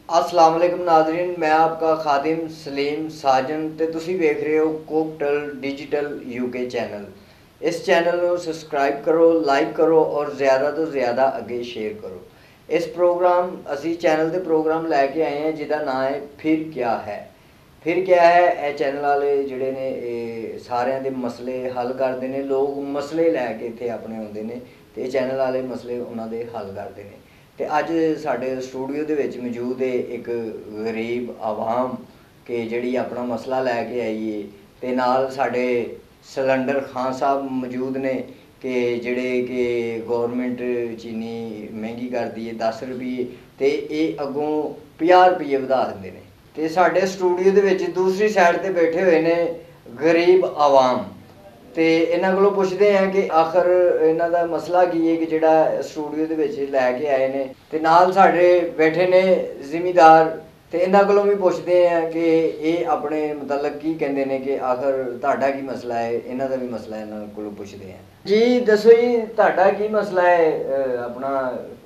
अस्सलाम वालेकुम नाज़रीन, मैं आपका खादिम सलीम साजन ते तुसी देख रहे हो कोकटल डिजिटल यूके चैनल। इस चैनल को सब्सक्राइब करो, लाइक करो और ज़्यादा तो ज़्यादा अगे शेयर करो। इस प्रोग्राम असी चैनल के प्रोग्राम लैके आए हैं जिसका नाम है फिर क्या है। फिर क्या है, यह चैनल वाले जोड़े ने सारे दे मसले हल करते हैं। लोग मसले लैके इतने अपने आते हैं तो चैनल वाले मसले उन्होंने हल करते हैं। तो अज साडे स्टूडियो दे विच मौजूद है एक गरीब आवाम के जिहड़ी अपना मसला लैके आई है ते नाल साडे सिलेंडर खान साहब मौजूद ने कि जिहड़े कि गौरमेंट चीनी महंगी कर दी है 10 रुपये तो ये अगों 50 रुपये वधा देंदे ने। ते साडे स्टूडियो दे विच दूसरी साइड ते बैठे हुए ने गरीब आवाम ते इन्हां कोलों पुछदे हैं कि आखिर इन्हां दा मसला की है कि जिहड़ा स्टूडियो दे विच लैके आए ने ते नाल साडे बैठे ने जिमीदार ते इन्हां कोलों भी पुछदे हैं कि ये अपने मतलब की कहंदे ने कि आखिर तुहाडा की मसला है। इन्हां दा भी मसला इन्हां कोलों पुछदे हैं। जी दसो जी, तुहाडा की मसला है? अपना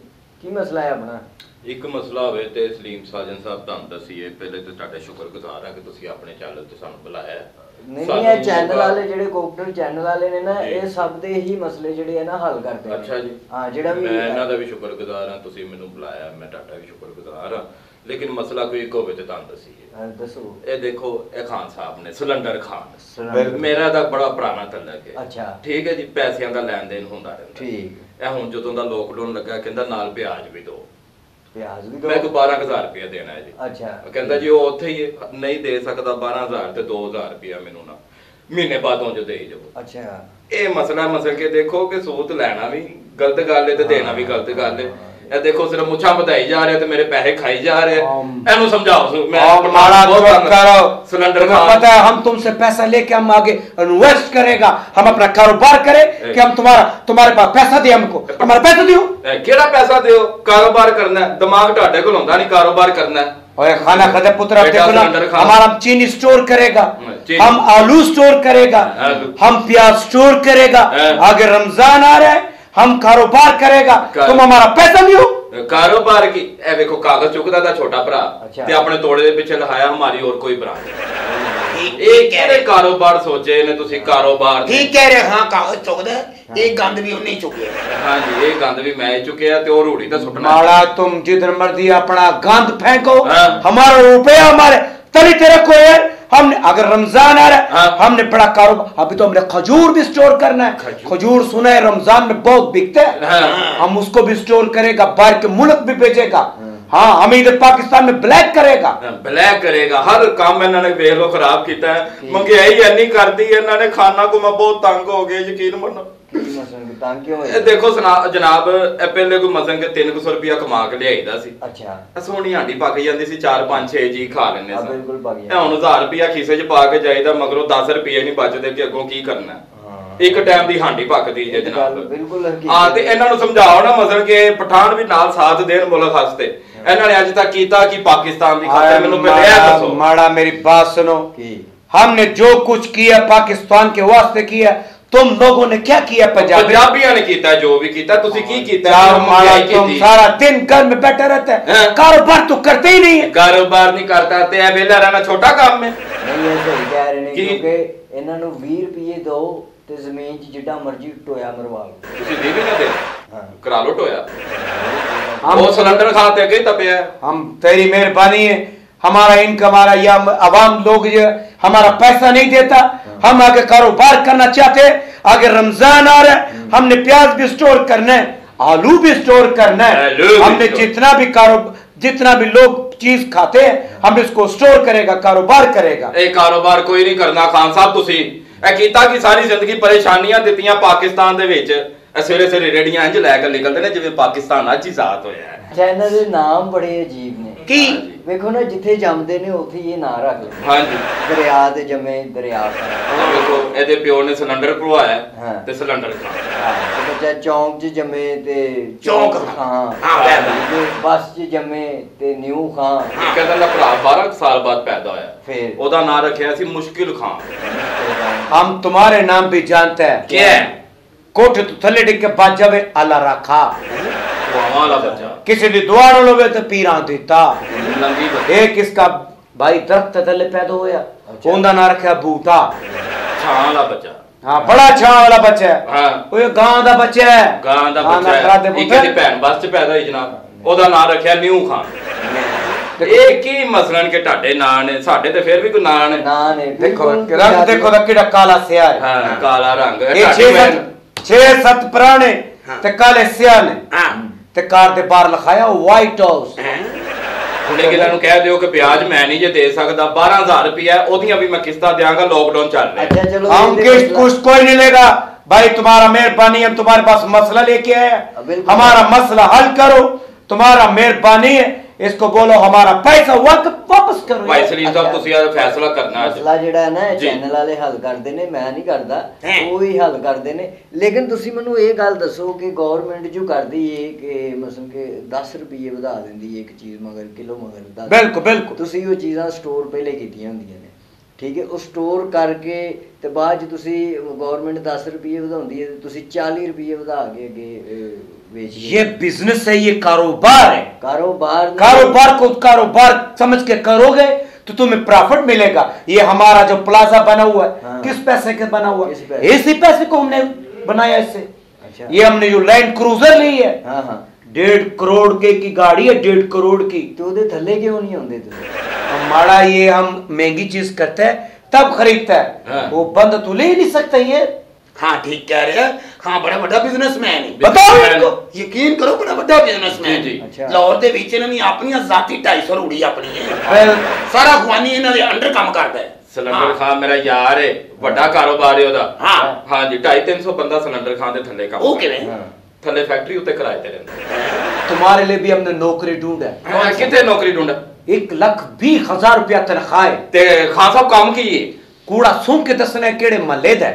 की मसला है? अपना एक मसला होवे ते सलीम साजन साहब तुहानू दसीए। पहले तो तुहाडा शुक्रगुजार है कि तुसी अपने चैनल ते सानू बुलाया। नहीं है चैनल वाले जिहड़े कोकटल चैनल वाले ने ना ये सब दे ही मसले जिहड़े है ना हल करते हैं। अच्छा जी, हां जिहड़ा भी मैं इन्हां दा भी शुक्रगुजार हां, तुसी मैनू बुलाया, मैं तुहाडा भी शुक्रगुजार हां। लेकिन मसला कोई एक होवे ते तुहानू दसीए। दसो। ये देखो, ए खान साहब ने सिलेंडर खान मेरा दा बड़ा पुराना तल्लक है। अच्छा ठीक है जी, पैसिਆਂ ਦਾ ਲੈਣ ਦੇਣ ਹੁੰਦਾ ਰਹਿੰਦਾ। ठीक ਇਹ ਹੁਣ ਜਦੋਂ ਦਾ ਲੋਕਡਾਊਨ ਲੱਗਾ ਕਹਿੰਦਾ ਨਾਲ ਪਿਆਜ਼ ਵੀ ਦਿਓ। प्याज भी मैं को 12,000 रुपया देना है जी। अच्छा कहता जी वो उत्थे ही नहीं दे सकता 12,000 ते 2,000 रुपया मैनू ना महीने बाद जो दे जाओ। अच्छा ये मसला मसल के देखो कि सूत लेना भी गलत गल है ते देना भी गलत गल है। ये देखो सिर्फ मुछा बताई जा रहे ते मेरे पैसे खाई जा रहे हैं। एनु समझाओ। मैं मारा करो सिलेंडर में पता है हम तुमसे पैसा लेके हम आगे इन्वेस्ट करेगा, हम अपना कारोबार करें कि हम तुम्हारे पास पैसा दे, हमको हमारा पैसा दियो। केड़ा पैसा दियो? कारोबार करना है, दिमाग ढाडे कोल होंदा नहीं कारोबार करना है। ओए खाना खदे पुत्र देखो ना, हमारा चीनी स्टोर करेगा, हम आलू स्टोर करेगा, हम प्याज स्टोर करेगा। आगे रमजान आ रहा है, हम कारोबार करेगा, तुम हमारा पैसा दियो। कारोबार की ए देखो कागज चुकदा दा छोटा भरा ते अपने तोड़े दे पीछे लहाया हमारी और कोई ब्रांच। एक कह रहे कारोबार सोचे ने तुसी कारोबार ठीक कह रहे। हां कागज चुकदा एक गंद भी उन्हें चुके। हां जी एक गंद भी मैं चुकिया ते और रूड़ी दा सुटना। माला तुम जिधर मर्जी अपना गंद फेंको, हमारा रुपया हमारे तली तेरे को है। हमने अगर रमजान आ रहा है हमने बड़ा कारोबार, अभी तो हमने खजूर भी स्टोर करना है। खजूर सुना है रमजान में बहुत बिकते हैं, हम उसको भी स्टोर करेगा, बाहर के मुल्क भी भेजेगा। हाँ हम इधर पाकिस्तान में ब्लैक करेगा हर काम इन्होंने वेख लो खराब किया है। महंगाई इन्नी कर दी है इन्होंने, खाना को मैं बहुत तंग हो गया यकीन मनो। देखो जनाब पहले कोई मसन के 300 रुपया कमा के लियाईदा सी। अच्छा सोहनी हांडी पक जांदी सी, 4 5 6 जी खा लेने सी। बिल्कुल पक गया। हुण 1000 रुपया खीसे च पा के जाईदा, मगरों 10 रुपये नहीं बचदे कि अगों की करना है। एक टाइम दी हांडी पकदी जे जनाब। बिल्कुल हां ते इन्हां नूं समझाओ ना मसल के पठान भी नाल साथ देन मुल्क वास्ते। इन्हां ने अज तक कीता कि पाकिस्तान दी खातिर मैनूं पहले ए दसो। माड़ा मेरी बात सुनो, हमने जो कुछ किया पाकिस्तान के वास्ते किया, तुम लोगों ने क्या किया? पंजाबियों ने किया जो भी किया। तुसी की कीता? तुम सारा दिन घर में बैठे रहते हैं, कारोबार तो करते ही नहीं है। कारोबार नहीं करता ते वेला रहना छोटा काम है। नहीं ये सही कह रहे ने क्योंकि इन्हां नूं 20 रुपये दो ते जमीन च जिड्डा मर्जी टोया मरवा लो। तुसी दे भी ना दे करा लो टोया। हम सिलेंडर खाते गए तपया। हम तेरी मेहरबानी है, हमारा इनकम हमारा या आवाम लोग हमारा पैसा नहीं देता, हम आगे कारोबार करना चाहते। आगे रमजान आ रहा है, हमने प्याज भी स्टोर करना है, आलू भी स्टोर करना है। हमने जितना भी लोग चीज खाते हैं हम इसको स्टोर करेगा, कारोबार करेगा। ए कारोबार कोई नहीं करना खान साहब। तुसी ए कीता कि सारी जिंदगी परेशानियां दित्तियां पाकिस्तान दे विच। सवेरे सवेरे रेडियां इंज लैके निकलते ने जिवें पाकिस्तान अज ही आजाद होया है। चैनल दे नाम बड़े अजीब ने की देखो ना, जिथे जमदे ने उथे ये ना रख ले। हां जी दरिया दे जमे दरिया पर। देखो एदे प्यो ने सिलेंडर भरवाया ते सिलेंडर खा। हां ते बच्चा चौंक च जमे ते चौंक खां। हां बस च जमे ते न्यू खां। कहदा दा भरा 12 साल बाद पैदा होया, फिर ओदा नाम रखया सी मुश्किल खां। हम तुम्हारे नाम भी जानते हैं क्या? कोठे तो थले डिग के बच जावे आला रखा। किसी दी दुआ न लवे तो पीरा देता। एक इसका भाई दरख्त थले पैदा होया, ओंदा ना रखा बूटा, छां वाला बच्चा। हाँ बड़ा छां वाला बच्चा है। हाँ वो ये गां दा बच्चा है, गां दा बच्चा है। एक दी भैन बस च पैदा होई जनाब, ओदा नाम रखया न्यू खान। एक ही मसलन के टाडे नां ने, साडे ते फिर भी कोई नां ने। देखो रंग देखो दा किड़ा काला स्या है। हां काला रंग है। ये 6-7 पुराने ते काले स्या ने। हां ते कार दे बाहर लिखाया व्हाइट हाउस। लेकिन इन्होंने कह दियो कि ब्याज मैं नहीं जे दे सकता, 12,000 रुपया ओदियां भी मैं किस्तां देंगा, लॉकडाउन चल रहा है। अच्छा चलो हम किस्त कुछ कोई नहीं लेगा भाई, तुम्हारा मेहरबानी, हम तुम्हारे पास मसला लेके आए, हमारा मसला हल करो, तुम्हारा मेहरबानी है, इसको बोलो हमारा पैसा वापस करो। भाई सलीम साहब ਤੁਸੀਂ ਯਾਰ ਫੈਸਲਾ ਕਰਨਾ ਹੈ। ਮਸਲਾ ਜਿਹੜਾ ਹੈ ਨਾ ਚੈਨਲ ਵਾਲੇ ਹੱਲ ਕਰਦੇ ਨੇ, ਮੈਂ ਨਹੀਂ ਕਰਦਾ, ਉਹ ਹੀ ਹੱਲ ਕਰਦੇ ਨੇ। ਲੇਕਿਨ ਤੁਸੀਂ ਮੈਨੂੰ ਇਹ ਗੱਲ ਦੱਸੋ ਕਿ ਗਵਰਨਮੈਂਟ ਜੋ ਕਰਦੀ ਹੈ ਕਿ ਮਸਲ ਕਿ 10 ਰੁਪਏ ਵਧਾ ਦਿੰਦੀ ਹੈ ਇੱਕ ਚੀਜ਼ ਮਗਰ ਕਿਲੋ ਮਗਰ 10। ਬਿਲਕੁਲ ਬਿਲਕੁਲ। ਤੁਸੀਂ ਉਹ ਚੀਜ਼ਾਂ ਸਟੋਰ ਪਹਿਲੇ ਕੀਤੀਆਂ ਹੁੰਦੀਆਂ ਨੇ, ਠੀਕ ਹੈ, ਉਹ ਸਟੋਰ ਕਰਕੇ ਤੇ ਬਾਅਦ ਚ ਤੁਸੀਂ ਗਵਰਨਮੈਂਟ 10 ਰੁਪਏ ਵਧਾਉਂਦੀ ਹੈ ਤੇ ਤੁਸੀਂ 40 ਰੁਪਏ ਵਧਾ ਕੇ ਅੱਗੇ ये बिजनेस है, ये कारोबार है। कारोबार को कारोबार समझ के करोगे तो तुम्हें प्रॉफिट मिलेगा। ये हमारा जो प्लाजा बना हुआ है, हाँ। किस पैसे का बना हुआ है? इसी पैसे को हमने बनाया इससे। अच्छा। ये हमने जो लैंड क्रूजर ली है, हाँ हाँ। 1.5 करोड़ की गाड़ी है, 1.5 करोड़ की। तो उधर थल्ले क्यों नहीं होंगे? हमारा ये हम महंगी चीज करते हैं तब खरीदता है, हाँ। वो बंद तो ले ही नहीं सकता ये। हाँ ठीक कह रहे हैं। हाँ बड़ा बड़ा बिजनेसमैन है, बताओ इनको, यकीन करो बड़ा बड़ा बिजनेसमैन है। लाहौर दे विच इन्हां दी अपनी जाती 250 रूड़ी अपनी है, सारा खुआनी इन्हां दे अंडर काम करदा है। सिलेंडर खान मेरा यार है, बड़ा कारोबार है ओदा। हां हां जी 250-300 बंदा सिलेंडर खान दे थल्ले काम। ओ किवें? थल्ले फैक्ट्री उत्ते किराए ते रहंदा। तुम्हारे लिए भी हमने नौकरी ढूंढा है। किथे नौकरी ढूंढा? 1,20,000 रुपया तनख्वाह है। ते खान साहब काम की है? कूड़ा सूंघ के दसने केड़े महल्ले दा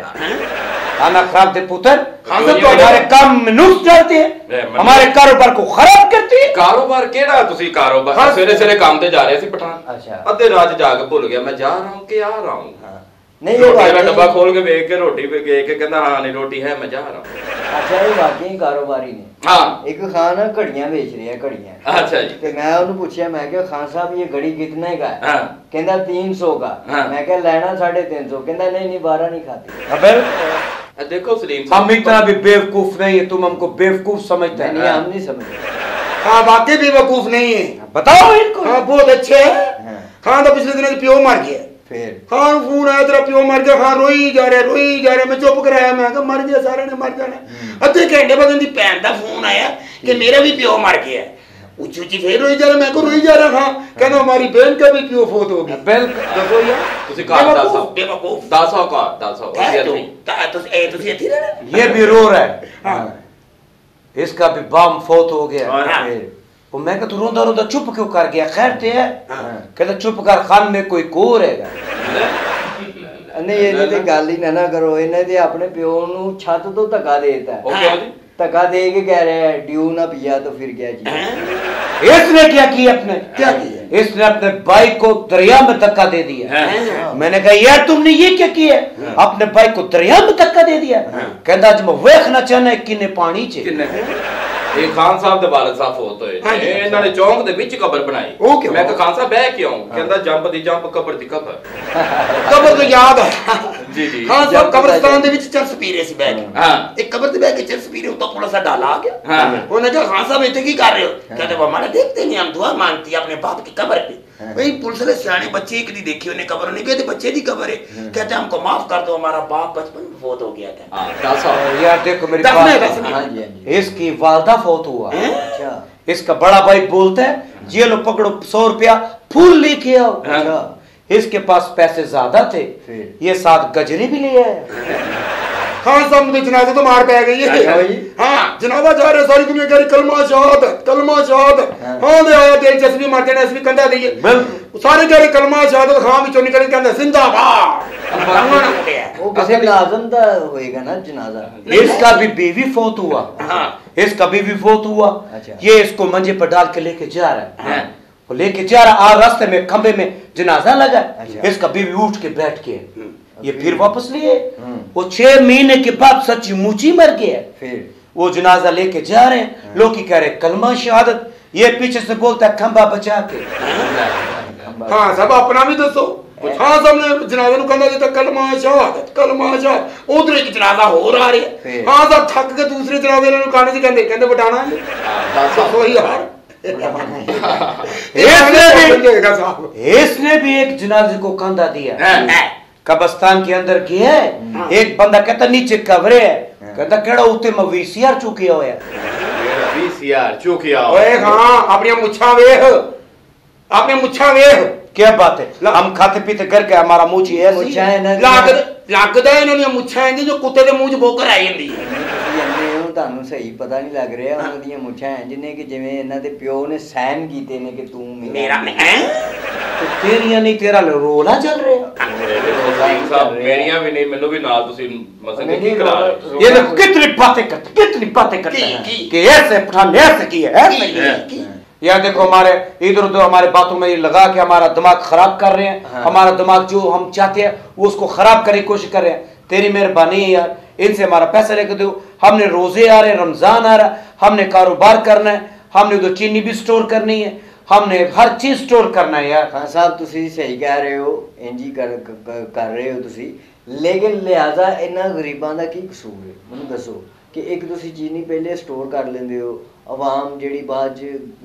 खाना खराब दे पुत्र, हमारे काम में नुक्स डालते हैं, हमारे कारोबार को खराब करती है। कारोबार केड़ा तुसी कारोबार? सवेरे सवेरे काम ते जा रहे सी पठान, अच्छा अद्धे रात जाके भूल गया मैं जा रहा हूं कि आ रहा हूं। नहीं मेरा डब्बा खोल के देख के रोटी पे गए के कहंदा हां नहीं रोटी है मैं जा रहा हूं। अच्छा ये वाकई कारोबारी ने। हां एक खान घड़ियां बेच रहे हैं, घड़ियां। अच्छा जी। तो मैं उन्हें पूछा, मैं क्या खान साहब ये घड़ी कितने का है? हां कहंदा 300 का। मैं क्या लेना 350? कहंदा नहीं नहीं 12 नहीं खाती। अबे देखो सलीम हम इतना भी बेवकूफ नहीं है, तुम हमको बेवकूफ समझते हैं। नहीं हम नहीं समझते। हाँ वाकई बेवकूफ नहीं है। बताओ इनको। हाँ बहुत अच्छे है। हाँ तो पिछले दिनों प्यो मर गया, फिर खान फोन आया तेरा प्यो मर गया, खान रोई जा रहा। मैं चुप कराया, मैं कहा मर गया, सारे ने मर जाना। अद्धे घंटे बाद उनकी भैन का फोन आया कि मेरा भी प्यो मर गया। उच्ची उच्ची फिर रोई जा रहा, मैं को रोई जा रहा था, कहना हमारी बहन का भी प्यो फोत हो गया। बिल्कुल देखो यार तुसी का बेवकूफ 10 का 10 ये भी रो रहा है, इसका भी बाम फोत हो गया। वो मैं कहा तू रोंदा रोंदा चुप क्यों कर गया? खैर ते है? कहता चुप कर, खान में कोई कोर है। नहीं ये ते गल ही ना करो, इन्हें ते अपने प्यो नु छत तो धक्का देता है। धक्का दे के कह रहे हैं ड्यू ना पिया तो फिर क्या जी? इसने क्या किया? अपने क्या किया? इसने अपने भाई को दरिया में धक्का दे दिया। मैंने कहा यार तुमने ये क्या किया? अपने भाई को दरिया में धक्का दे दिया। कहता आज मैं वेखना चाहना किन्ने पानी च ये खान साहब दे वालिद साहब फोत होए थे, इन्हां ने चौंक दे विच कबर बनाई। मैं कहा खान साहब बह क्यों? कहंदा जंप दी जंप कबर दी कबर। कबर तो याद है जी जी। खान साहब कब्रिस्तान दे विच चरस पी रहे सी बैठ के। हां एक कबर ते बैठ के चरस पी रहे हो तो थोड़ा सा डाला आ गया। हां उन्होंने कहा खान साहब इतने की कर रहे हो? कहते वो हमारा देखते नहीं, हम दुआ मांगती अपने बाप की कबर पे। भाई पुलिस ने सियाने बच्चे एक नहीं देखी उन्हें कबर, नहीं कहते बच्चे दी कबर है। कहते हमको माफ कर दो, हमारा बाप बचपन में फोत हो गया था। यार देखो मेरी बात, इसकी वालदा फोत हुआ। अच्छा इसका बड़ा भाई बोलता है ये लो पकड़ो 100 रुपया फूल लेके आओ। इसके पास पैसे ज्यादा थे, ये 7 गजरे भी ले आया। खान साहब ने जनाजा तो मार पै गई है। हाँ जनाजा जा रहे, सारी दुनिया कह रही कलमा शहादत कलमा शहादत। हाँ दे आया तेल जसवी मार देना, इसवी कंधा दे सारे कह रहे कलमा शहादत। खान विचों निकल कहंदा जिंदाबाद। वो किसी मुलाजिम दा होएगा ना जनाजा। इसका भी बीवी फोत हुआ। इसका बीवी फोत हुआ। ये इसको मंजे पर डाल के लेके जा रहा है, वो लेके जा रहा, रास्ते में खंबे में जनाजा लगा। इसका बीवी उठ के बैठ के ये फिर वापस लिए। वो 6 महीने के बाद सच्ची मुची मर गया। फिर वो जनाजा लेके जा रहे हैं, लोग कह रहे कलमा शहादत। ये पीछे से बोलता है खंबा बचा के। हाँ सब अपना भी दसो। हाँ सब ने जनाजे नु कहंदा जिता कलमा शहादत उधर एक जनाजा हो रहा है। हाँ सब थक के दूसरे जनाजे नु कहने से कहंदे बटाना है। दसो यार इसने भी एक जनाजे को कंधा दिया, कब्रिस्तान के अंदर की है। एक बंदा कहता नीचे कब्र है, कहता केड़ा उत्ते में वीसीआर चुकिया होया। वीसीआर चुकिया ओए हाँ अपनी मुच्छा वेख, अपनी मुच्छा वेख। क्या बात है, हम खाते पीते करके हमारा मुंह ही ऐसी लगदा है इन्हां दी मुच्छां इंज जो कुत्ते दे मुंह च बोकर आ जांदी है। ਤੁਹਾਨੂੰ ਸਹੀ ਪਤਾ ਨਹੀਂ ਲੱਗ ਰਿਹਾ ਉਹਨਾਂ ਦੀਆਂ ਮੁੱਛਾਂ ਇੰਜ ਨੇ ਕਿ ਜਿਵੇਂ ਇਹਨਾਂ ਦੇ ਪਿਓ ਨੇ ਸਾਈਨ ਕੀਤੇ ਨੇ ਕਿ ਤੂੰ ਮੇਰਾ ਹੈ ਤੇ ਤੇਰੀਆਂ ਨਹੀਂ ਤੇਰਾ ਰੋਲਾ ਚੱਲ ਰਿਹਾ। ਸਾਹਿਬ ਮੇਰੀਆਂ ਵੀ ਨਹੀਂ, ਮੈਨੂੰ ਵੀ ਨਾਲ ਤੁਸੀਂ ਮਸਲੇ ਕੀ ਕਰਾ ਰਹੇ ਹੋ। ये देखो कितनी बातें करते हैं कि ऐसे पठान ऐसे की है ऐसे। यार देखो हमारे इधर उधर हमारे बातों में लगा के हमारा दिमाग खराब कर रहे हैं। हमारा दिमाग जो हम चाहते हैं वो उसको खराब करने की कोशिश कर रहे हैं। तेरी मेहरबानी है यार, इनसे हमारा पैसा लेकर दो। हमने रोजे आ रहे, रमजान आ रहा, हमने कारोबार करना है, हमने उधर चीनी भी स्टोर करनी है, हमने हर चीज स्टोर करना है यार। हाँ साहब तुसी सही कह रहे हो, इंजी कर रहे हो तुसी, लेकिन लिहाजा इन्हां गरीबां दा की कसूर है मैनूं दसो कि एक तुसी चीनी पहले स्टोर कर लेंदे हो, आवाम जिहड़ी बाद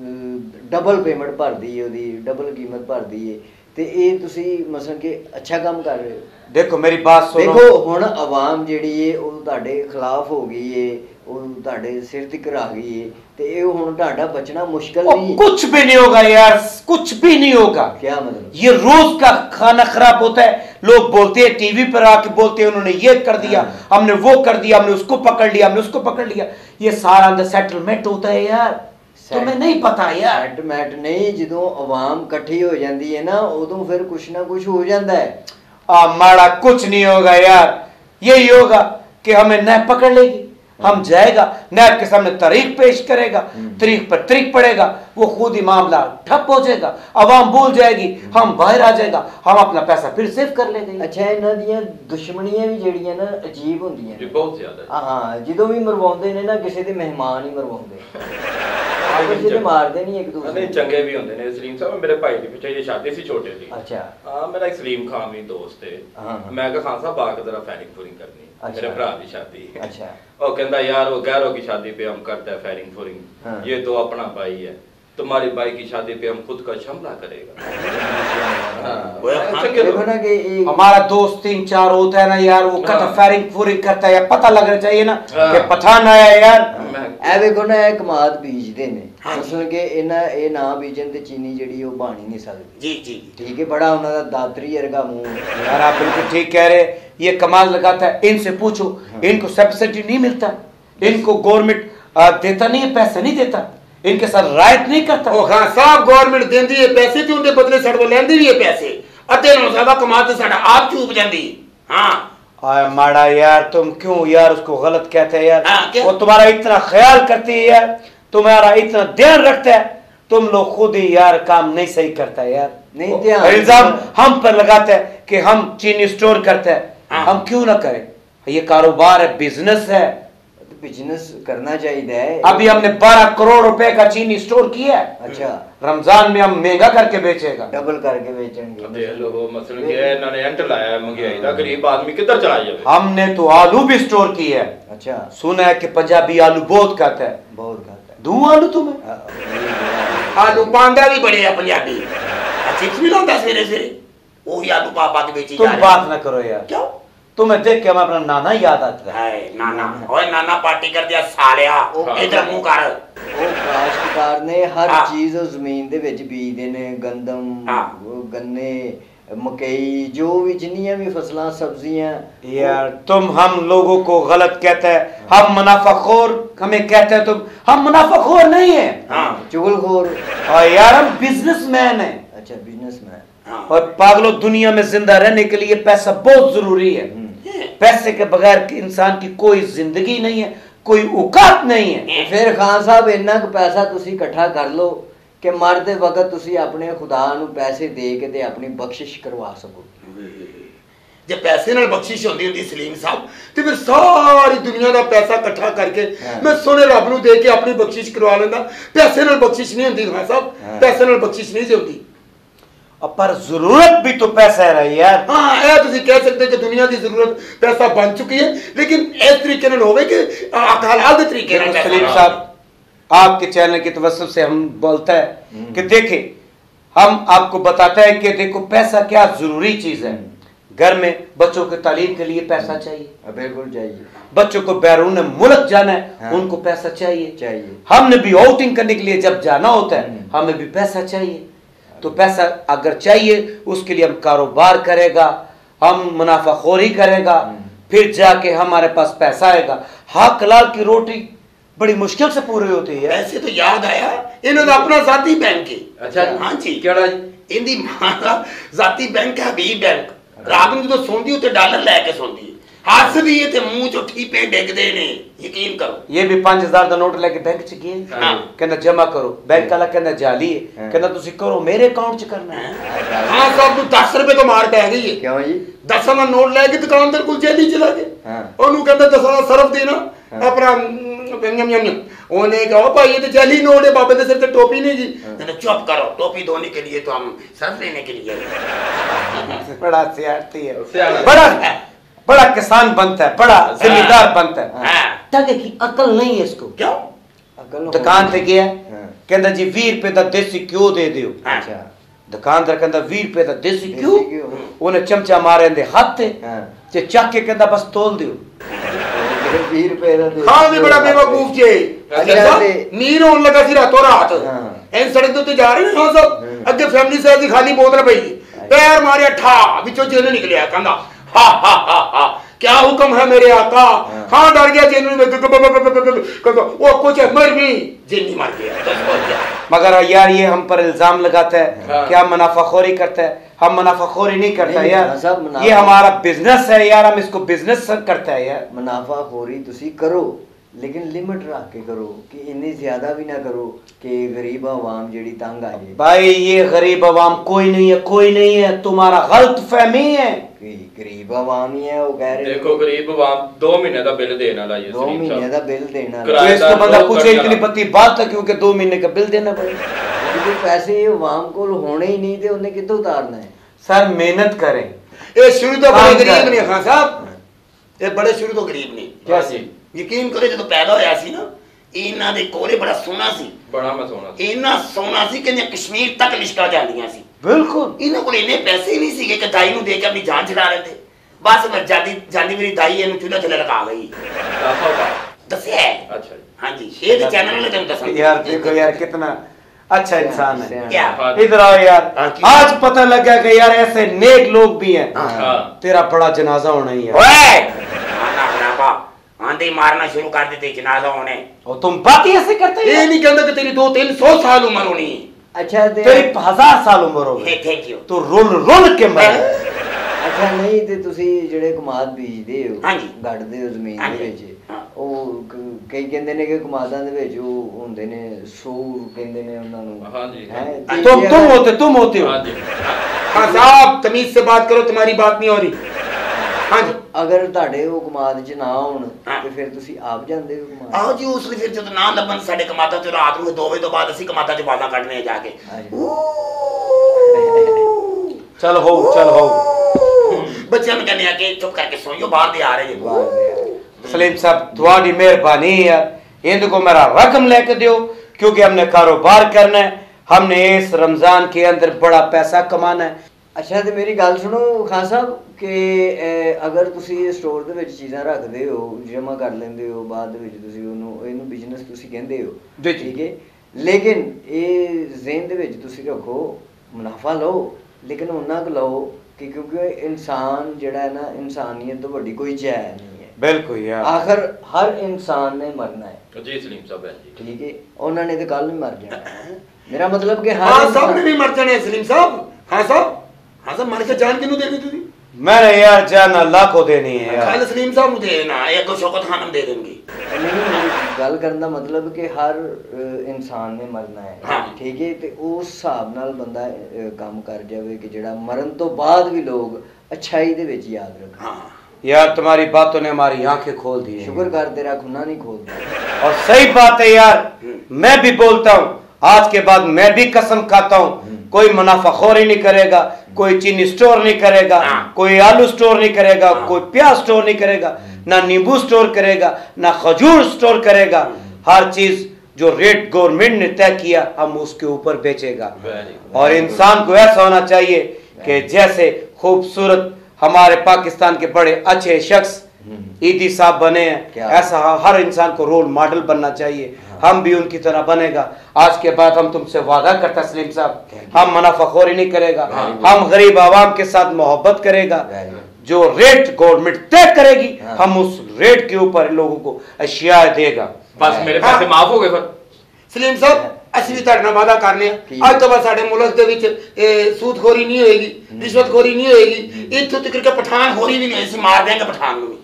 च डबल पेमेंट भरदी है, ओहदी डबल कीमत भरदी है, ते ये तुसी मसलन कि अच्छा काम कर रहे हो। देखो मेरी बात सुनो, देखो हुण आवाम जिहड़ी है वो तुहाडे खिलाफ हो गई है, वो तुहाडे सिर तिकर आ गई है, ते ये हुण तुहाडा बचना मुश्किल नहीं। कुछ भी नहीं होगा यार, कुछ भी नहीं होगा। क्या मतलब? ये रोज का खाना खराब होता है। लोग बोलते हैं टीवी पर आके बोलते हैं उन्होंने ये कर दिया, हमने वो कर दिया, हमने उसको पकड़ लिया, हमने उसको पकड़ लिया। ये सारा अंदर सेटलमेंट होता है यार, तुम्हें नहीं पता यार। सेटलमेंट नहीं, जदों आवाम इकट्ठी हो जाती है ना उदों फिर कुछ ना कुछ हो जाता है। माड़ा कुछ नहीं होगा यार, यही होगा कि हमें नैब पकड़ लेगी, हम जाएगा नैब के सामने तारीख पेश करेगा, तारीख पर तारीख पड़ेगा, वो खुद ही मामला ठप हो जाएगा, आवाम भूल जाएगी, हम बाहर आ जाएगा, हम अपना पैसा फिर सेव कर लेंगे। अच्छा इन्हां दियां दुश्मनियां भी जिहड़ियां ना अजीब होंदियां जी, बहुत ज्यादा। हाँ जदों भी मरवाउंदे ने ना किसी दे मेहमान ही मरवाउंदे, आपस में मारदे नहीं एक दूसरे। नहीं चंगे भी होंदे ने। सलीम साहब मेरे भाई दी पिछे ये शादी सी छोटे दी। अच्छा हां मेरा एक सलीम खान भी दोस्त है। मैं कहा खान साहब आके जरा फायरिंग फूरिंग करनी, मेरे भरा दी शादी। अच्छा वो कहता यार वो गैरों की शादी पे हम करते हैं फायरिंग फूरिंग, ये तो अपना भाई है, तुम्हारे भाई की शादी पे हम खुद का हमला करेगा। देखो ना कि हमारा दोस्त 3-4 होता है ना यार, वो कहता फायरिंग फूरिंग करता है, पता लगना चाहिए ना कि पठान आया है यार। ए देखो ना एक कमाद बीजते ने, मसलन कि इना ए ना बीजन ते चीनी जेडी वो बाणी नहीं सकती। जी जी ठीक है, बड़ा उन्हां दा दातरी वर्गा मुंह। यार आप बिल्कुल ठीक कह रहे, ये कमाल लगाता है। इनसे पूछो, इनको सब्सिडी नहीं मिलता, इनको गवर्नमेंट देता नहीं है, पैसा नहीं देता, इनके साथ रायत नहीं करता। ओ हां साहब गवर्नमेंट देंदी है पैसे ते उनके बदले सड़व लेंदी भी है पैसे, अते नो ज्यादा कमाते साडा आप चूप जांदी। हां आय माड़ा यार, तुम क्यों यार उसको गलत कहते हैं यार। वो तुम्हारा इतना ख्याल करती है यार, तुम्हारा इतना ध्यान रखता है, तुम लोग खुद ही यार काम नहीं सही करता है यार। नहीं ध्यान इल्जाम हम पर लगाते हैं कि हम चीनी स्टोर करते हैं, हम क्यों ना करें? ये कारोबार है, बिजनेस है, बिजनेस करना चाहिए। अभी हमने 12 करोड़ रुपए का चीनी स्टोर किया है। अच्छा रमजान में हम महंगा करके बेचेगा, डबल करके बेचेंगे। देख लो मसलन कि इन्होंने एंट लाया है महंगाई दा, गरीब आदमी किधर चला जाए। हमने तो आलू भी स्टोर किया है। अच्छा सुना है कि पंजाबी आलू बहुत खाता है, बहुत खाता है। दूं आलू तुम्हें? आलू पांदा भी बड़े है पंजाबी, चिप्स भी लाता सवेरे सवेरे, वो ही आलू पापा के बेची जा रहे। तुम बात ना करो यार, क्यों? तुम्हें देख के हमें अपना नाना याद आता है। नाना ओए नाना पार्टी कर दिया सालिया, इधर मुंह कर। ਉਹ ਕਾਸ਼ਤਕਾਰ ਨੇ ਹਰ ਚੀਜ਼ ਉਹ ਜ਼ਮੀਨ ਦੇ ਵਿੱਚ ਬੀਜਦੇ ਨੇ, ਗੰਦਮ ਗੰਨੇ मकई जो भी जिन्नियां भी फसलां सब्जियां। यार तुम हम लोगों को गलत कहते हैं, हम मुनाफाखोर हमें कहते हैं, तुम हम मुनाफाखोर नहीं है, चुगलखोर। और यार हम बिजनेसमैन है। अच्छा बिजनेसमैन। और पागलों दुनिया में जिंदा रहने के लिए पैसा बहुत जरूरी है, पैसे के बगैर इंसान की कोई जिंदगी नहीं है, कोई औकात नहीं है। फिर खान साहब इन्ना पैसा तुसी इकट्ठा कर लो कि मरते वक्त तुसी अपने खुदा नू पैसे दे के ते अपनी बख्शिश करवा सको। ਜੇ ਪੈਸੇ ਨਾਲ ਬਖਸ਼ਿਸ਼ ਹੁੰਦੀ ਸਲੀਮ ਸਾਹਿਬ ਤੇ ਫਿਰ ਸਾਰੀ ਦੁਨੀਆ ਦਾ ਪੈਸਾ ਇਕੱਠਾ ਕਰਕੇ ਮੈਂ ਸੋਹਣੇ ਰੱਬ ਨੂੰ ਦੇ ਕੇ ਆਪਣੀ ਬਖਸ਼ਿਸ਼ ਕਰਵਾ ਲੈਂਦਾ। ਪੈਸੇ ਨਾਲ ਬਖਸ਼ਿਸ਼ ਨਹੀਂ ਹੁੰਦੀ ਖਾਨ ਸਾਹਿਬ, ਪੈਸੇ ਨਾਲ ਬਖਸ਼ਿਸ਼ ਨਹੀਂ ਹੁੰਦੀ। पर जरूरत भी तो पैसा है यार। हाँ, यह तुम कह सकते कि दुनिया की जरूरत पैसा बन चुकी है, लेकिन इस तरीके हो कि हलाल तरीके सलीम साहब आपके चैनल की तवज्जो से हम बोलते हैं कि देखे हम आपको बताते हैं कि देखो पैसा क्या जरूरी चीज है। घर में बच्चों की तालीम के लिए पैसा चाहिए, बिल्कुल चाहिए। बच्चों को बैरून मुल्क जाना है, हाँ। उनको पैसा चाहिए। हमने भी आउटिंग करने के लिए जब जाना होता है हमें भी पैसा चाहिए। तो पैसा अगर चाहिए उसके लिए हम कारोबार करेगा, हम मुनाफाखोरी करेगा, फिर जाके हमारे पास पैसा आएगा। हक हलाल की रोटी बड़ी मुश्किल से पूरी होती है। ऐसे तो याद आया इन्होंने अपना जाती बैंक है। अच्छा हाँ जी, केड़ा इनकी मां का जाती बैंक है हबीब बैंक। रात में जो सोंदी उत्ते डॉलर लेके सोंदी है, हाथ से भी ये थे मुंह चो ठीपे डिगदे ने, यकीन करो। ये भी 5000 ਦਾ ਨੋਟ ਲੈ ਕੇ ਬੈਂਕ ਚ ਗਏ, ਕਹਿੰਦਾ ਜਮਾ ਕਰੋ। ਬੈਂਕ ਵਾਲਾ ਕਹਿੰਦਾ ਜਾਲੀ ਹੈ, ਕਹਿੰਦਾ ਤੁਸੀਂ ਕਰੋ ਮੇਰੇ ਅਕਾਊਂਟ ਚ ਕਰਨਾ ਹੈ। ਹਾਂ ਸਾਹਿਬ ਨੂੰ 10 ਰੁਪਏ ਤੋਂ ਮਾਰ ਪੈ ਗਈ ਹੈ। ਕਿਉਂ ਜੀ? 10 ਦਾ ਨੋਟ ਲੈ ਕੇ ਦੁਕਾਨਦਾਰ ਕੋਲ ਜੇਲੀ ਚਲਾ ਗਿਆ। ਉਹਨੂੰ ਕਹਿੰਦਾ 10 ਦਾ ਸਰਫ ਦੇਣਾ ਆਪਣਾ ਉਹਨੇ कहा भाई ये तो जाली नोट है, बाबे के सिर पे टोपी नहीं जी। कहते चुप करो, टोपी धोने के लिए तो हम सर्फ लेने के लिए। बड़ा सियारती है, बड़ा किसान बनता है, बड़ा जिम्मेदार बनता है। टके की अकल नहीं है इसको। क्यों? दुकान पे गया, कहता जी 20 रुपए का देसी घ्यो दे दियो। अच्छा, दुकानदार कहता 20 रुपए का देसी घ्यो, उन्हें चमचा मारे दे हाथ ते चक के कहता बस तोल दियो। 20 रुपए हाँ भी बड़ा बेवकूफ जे। नीर होने लगा सी रातों रात इन सड़क तो जा रहे हैं सब अगे फैमिली साइज की खाली बोतल पई, पैर मारे ठा विचों जेल निकलिया, कहंदा हा हा हा हा क्या हुक्म है मेरे आका। हाँ डर गया जेल में, वो कुछ मर भी जेल मर गया। मगर यार ये हम पर इल्जाम लगाता है कि हम मुनाफाखोरी करते हैं। हम मुनाफाखोरी नहीं करते यार, ये हमारा बिजनेस है यार, हम इसको बिजनेस करते हैं यार। मुनाफाखोरी तुसी करो लेकिन लिमिट रख के करो कि इतनी ज्यादा भी ना करो कि गरीब आवाम जेड़ी तंग आ जाए। भाई ये गरीब आवाम कोई नहीं है, कोई नहीं है, तुम्हारा गलत फहमी है। गरीब आवाम ही है, वो कह रहे देखो गरीब आवाम 2 महीने का बिल देना ला, ये 2 महीने का बिल देना तो इसको बंदा पूछे इतनी बत्ती बात है क्योंकि 2 महीने का बिल देना पड़ेगा। क्योंकि पैसे आवाम को होने ही नहीं थे, उन्हें कितों उतारना है। सर मेहनत करें। ये शुरू तो बड़े गरीब ने खान साहब, ये बड़े शुरू तो गरीब ने। कैसे? यकीन करो जो पैदा होया सी ना, इन्हां दे कोले बड़ा सोना सी, बड़ा मैं सोना सी, इन्ना सोना सी कि कश्मीर तक लिशका जांदियां सी। बिल्कुल इन्हां कोल इन्ने पैसे ही नहीं सीगे कि दाई नूं दे के अपनी जान छुड़ा लेंदे। बस मैं जानी मेरी दाई इन्हूं चूल्हे थल्ले लगा गई। दस्या है? अच्छा हां जी, ये तो चैनल ने तुम दसा यार। देखो यार कितना अच्छा इंसान है। क्या इधर आओ यार, आज पता लगा कि यार ऐसे नेक लोग भी हैं। तेरा बड़ा जनाजा होना ही है। ओए आंधी मारना शुरू कर देते जनाजा होने, और तुम बात ही ऐसे करते हैं। ये नहीं कहता कि तेरी 200-300 साल उम्र होनी है। अच्छा तेरी 1000 साल उम्र होगी। Thank you. तो रुल के मर। अच्छा नहीं ते तुसी ਜਿਹੜੇ ਕਮਾਦ ਬੀਜਦੇ ਹੋ, ਹਾਂਜੀ ਗੱਡਦੇ ਹੋ ਜ਼ਮੀਨ ਦੇ ਵਿੱਚ, ਉਹ ਕਈ ਕਹਿੰਦੇ ਨੇ ਕਿ ਕਮਾਦਾਂ ਦੇ ਵਿੱਚ ਉਹ ਹੁੰਦੇ ਨੇ ਸੂਰ ਕਹਿੰਦੇ ਨੇ ਉਹਨਾਂ ਨੂੰ। ਹਾਂਜੀ तुम होते हो। हाँ साहब तमीज से बात करो, तुम्हारी बात नहीं हो रही। हाँ जी, अगर ਤੁਹਾਡੇ ਉਹ ਕਮਾਦ ਚ ਨਾ ਹੋਣ ਤੇ ਫਿਰ ਤੁਸੀਂ ਆਪ ਜਾਂਦੇ ਹੋ ਕਮਾਦ? ਆਓ ਜੀ ਉਸ ਲਈ ਫਿਰ ਜਦੋਂ ਨਾ ਲੱਭਣ ਸਾਡੇ ਕਮਾਦਾਂ ਤੇ ਰਾਤ ਨੂੰ 2 ਵਜੇ ਤੋਂ ਬਾਅਦ ਅਸੀਂ ਕਮਾਦਾਂ ਚ ਬਾਜ਼ਾਂ ਕੱਢਨੇ ਆ ਜਾ ਕੇ। चल हो ਬੱਚਿਆਂ ਨੂੰ ਕਹਿੰਦੇ ਆ ਕਿ ਚੁੱਪ ਕਰਕੇ ਸੋਈਓ, ਬਾਹਰ ਦੇ ਆ ਰਹੇ ਜੀ। सलीम साहब तुम्हारी मेहरबानी है यार, इनको मेरा रकम लेके दो क्योंकि हमने कारोबार करना है, हमने इस रमजान के अंदर बड़ा पैसा कमाना है। अच्छा तो मेरी गल सुनो खान साहब कि अगर तुसी स्टोर ਦੇ ਵਿੱਚ ਚੀਜ਼ਾਂ ਰੱਖਦੇ ਹੋ, ਜਮਾ ਕਰ ਲੈਂਦੇ ਹੋ, ਬਾਅਦ ਦੇ ਵਿੱਚ ਤੁਸੀਂ ਇਹਨੂੰ ਬਿਜ਼ਨਸ ਤੁਸੀਂ ਕਹਿੰਦੇ ਹੋ, ਠੀਕ ਹੈ, ਲੇਕਿਨ ਇਹ ਜ਼ਿਹਨ ਦੇ ਵਿੱਚ ਤੁਸੀਂ ਰੱਖੋ ਮੁਨਾਫਾ ਲਓ लेकिन उन्ना को लो कि क्योंकि इंसान जड़ा है ना, इंसानियत तो बड़ी कोई चीज नहीं है। बिल्कुल यार, आखिर हर इंसान ने मरना है जी सलीम साहब है जी, ठीक है, उन्होंने तो कल भी मर जाना है। मेरा मतलब कि हाँ सब ने भी मर जाने सलीम साहब। हाँ साहब मर के जान किनू देनी तुसी? मैंने यार जान अल्लाह को देनी है यार। खाली सलीम साहब को देना है, एक शौकत खानम दे देंगे। नहीं गल करने का मतलब कि हर इंसान ने मरना है, हाँ। ठीक है, तो उस हिसाब नाल बंदा काम कर जावे कि जेड़ा मरन तो बाद भी लोग अच्छाई दे विच याद रख। हाँ यार तुम्हारी बातों ने हमारी आंखें खोल दी। शुक्र कर तेरा खुना नहीं खोलता। और सही बात है यार, मैं भी बोलता हूँ आज के बाद मैं भी कसम खाता हूँ कोई मुनाफाखोरी नहीं करेगा, कोई चीनी स्टोर नहीं करेगा, कोई आलू स्टोर नहीं करेगा, कोई प्याज स्टोर नहीं करेगा, ना नींबू स्टोर करेगा, ना खजूर स्टोर करेगा। हर चीज जो रेट गवर्नमेंट ने तय किया हम उसके ऊपर बेचेगा। और इंसान को ऐसा होना चाहिए कि जैसे खूबसूरत हमारे पाकिस्तान के बड़े अच्छे शख्स ईदी साहब बने हैं, ऐसा हर इंसान को रोल मॉडल बनना चाहिए। हम भी उनकी तरह बनेगा। आज के बाद हम तुमसे वादा करता सलीम साहब, हम मुनाफाखोरी नहीं करेगा, हम गरीब आवाम के साथ मोहब्बत करेगा। जो रेट गवर्नमेंट तय करेगी हम उस रेट के ऊपर लोगों को अशिया देगा। बस मेरे पैसे माफ हो गए। फिर सलीम साहब ਅਸੀਂ ਵੀ ਤੁਹਾਡੇ ਨਾਲ ਵਾਅਦਾ ਕਰਨੇ ਆ, ਅੱਜ ਤੋਂ ਬਾਅਦ ਸਾਡੇ ਮੁਲਕ ਦੇ ਵਿੱਚ ਸੂਦਖੋਰੀ ਨਹੀਂ ਹੋਏਗੀ, ਰਿਸ਼ਵਤਖੋਰੀ ਨਹੀਂ ਹੋਏਗੀ। ਇੱਥੋਂ ਤੱਕ ਕਿ ਪਠਾਨ ਹੋਰੀ ਵੀ ਨਹੀਂ, ਅਸੀਂ ਮਾਰ ਦੇंगे पठान को भी।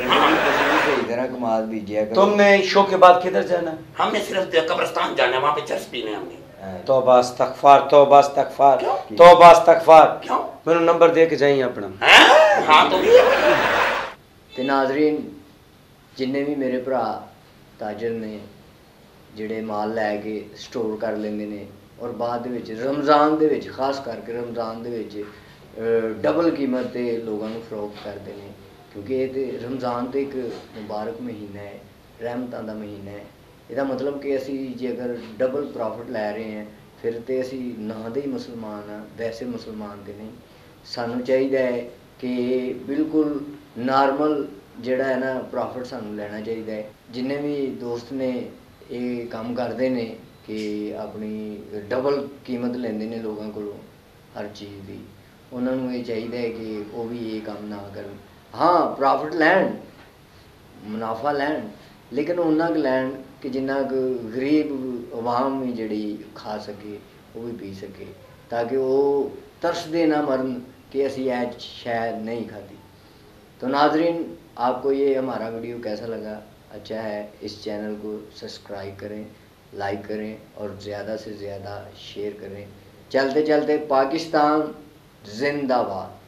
तुमने शो के बाद किधर जाना? हमने सिर्फ कब्रिस्तान जाना है, वहाँ पे चर्च पीने हमने। तौबा इस्तगफार, तौबा इस्तगफार, तौबा इस्तगफार। क्यों? मैंने नंबर दे के जाइए अपना। हाँ तो ते नाज़रीन जिन्ने भी मेरे भरा ताजर ने ਜਿਹੜੇ ਮਾਲ ਲੈ ਕੇ ਸਟੋਰ ਕਰ ਲੈਂਦੇ ਨੇ ਔਰ ਬਾਅਦ ਦੇ ਵਿੱਚ ਰਮਜ਼ਾਨ ਦੇ ਵਿੱਚ ਖਾਸ ਕਰਕੇ ਰਮਜ਼ਾਨ ਦੇ ਵਿੱਚ ਡਬਲ ਕੀਮਤ ਤੇ ਲੋਕਾਂ ਨੂੰ ਫਰੋਖਤ ਕਰਦੇ ਨੇ ਕਿਉਂਕਿ ਇਹ ਤੇ ਰਮਜ਼ਾਨ ਤੇ ਇੱਕ ਮੁਬਾਰਕ ਮਹੀਨਾ ਹੈ, ਰਹਿਮਤਾਂ ਦਾ ਮਹੀਨਾ ਹੈ। ਇਹਦਾ ਮਤਲਬ ਕਿ ਅਸੀਂ ਜੇ ਅਗਰ ਡਬਲ ਪ੍ਰੋਫਿਟ ਲੈ ਰਹੇ ਹਾਂ ਫਿਰ ਤੇ ਅਸੀਂ ਨਾਂ ਦੇ ਹੀ ਮੁਸਲਮਾਨ ਆ, ਵੈਸੇ ਮੁਸਲਮਾਨ ਦੇ ਨਹੀਂ। ਸਾਨੂੰ ਚਾਹੀਦਾ ਹੈ ਕਿ ਬਿਲਕੁਲ ਨਾਰਮਲ ਜਿਹੜਾ ਹੈ ਨਾ ਪ੍ਰੋਫਿਟ ਸਾਨੂੰ ਲੈਣਾ ਚਾਹੀਦਾ ਹੈ। ਜਿੰਨੇ ਵੀ ਦੋਸਤ ਨੇ ਇਹ ਕੰਮ ਕਰਦੇ ਨੇ ਕਿ ਆਪਣੀ ਡਬਲ ਕੀਮਤ ਲੈਂਦੇ ਨੇ ਲੋਕਾਂ ਕੋਲੋਂ ਹਰ ਚੀਜ਼ ਦੀ, ਉਹਨਾਂ ਨੂੰ ਇਹ ਚਾਹੀਦਾ ਹੈ ਕਿ ਉਹ ਵੀ ਇਹ ਕੰਮ ਨਾ ਕਰਨ। ਹਾਂ ਪ੍ਰੋਫਿਟ ਲੈਣ, ਮੁਨਾਫਾ ਲੈਣ, ਲੇਕਿਨ ਉਹਨਾਂ ਕੁ ਲੈਣ ਕਿ ਜਿੰਨਾ ਕੁ ਗਰੀਬ ਆਵਾਮ ਵੀ ਜਿਹੜੀ ਖਾ ਸਕੇ ਉਹ ਵੀ ਪੀ ਸਕੇ, ਤਾਂ कि वो तरसदे ना मरन कि असी ऐज शायद नहीं खाती। तो नाजरीन आपको ये हमारा वीडियो कैसा लगा? अच्छा है, इस चैनल को सब्सक्राइब करें, लाइक करें और ज़्यादा से ज़्यादा शेयर करें। चलते चलते पाकिस्तान जिंदाबाद।